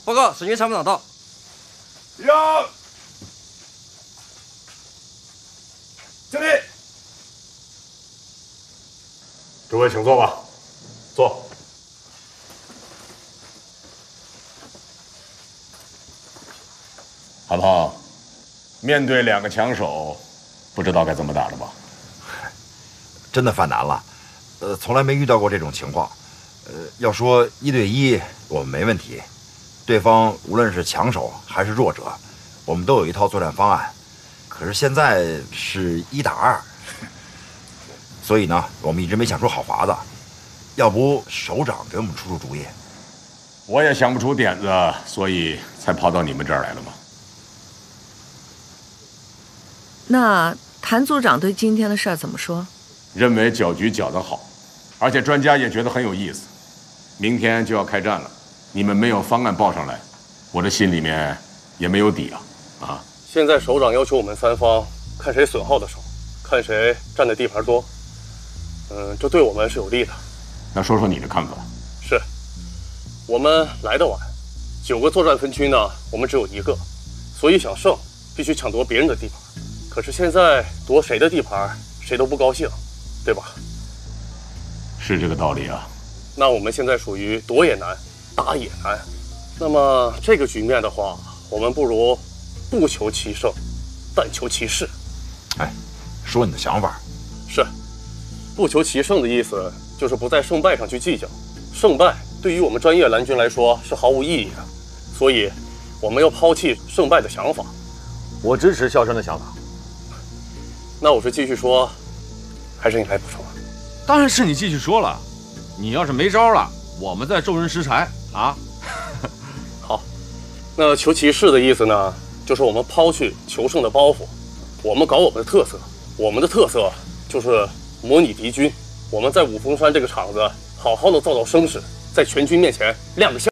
报告，省军参谋长到。 让，敬礼。诸位请坐吧，坐。韩胖，面对2个强手，不知道该怎么打了吧？ 真的犯难了，从来没遇到过这种情况。要说1对1，我们没问题。对方无论是强手还是弱者，我们都有一套作战方案。可是现在是1打2，所以呢，我们一直没想出好法子。要不首长给我们出主意？ 我也想不出点子，所以才跑到你们这儿来了嘛。 那谭组长对今天的事儿怎么说？ 认为搅局搅得好，而且专家也觉得很有意思。明天就要开战了，你们没有方案报上来，我这心里面也没有底啊！ 现在首长要求我们3方看谁损耗的少，看谁占的地盘多。这对我们是有利的。 那说说你的看法。 是，我们来得晚，9个作战分区呢，我们只有1个，所以想胜必须抢夺别人的地盘。可是现在夺谁的地盘，谁都不高兴，对吧？ 是这个道理啊。 那我们现在属于夺也难，打也难。那么这个局面的话，我们不如不求其胜，但求其势。 哎，说你的想法。 是，不求其胜的意思就是不在胜败上去计较，胜败对于我们专业蓝军来说是毫无意义的，所以我们要抛弃胜败的想法。 我支持肖申的想法。 那我是继续说，还是你来补充？ 当然是你继续说了。你要是没招了，我们再众人拾柴啊！ 好，那求其势的意思呢，就是我们抛去求胜的包袱，我们搞我们的特色。我们的特色就是模拟敌军，我们在五峰山这个场子好好的造声势，在全军面前亮个相。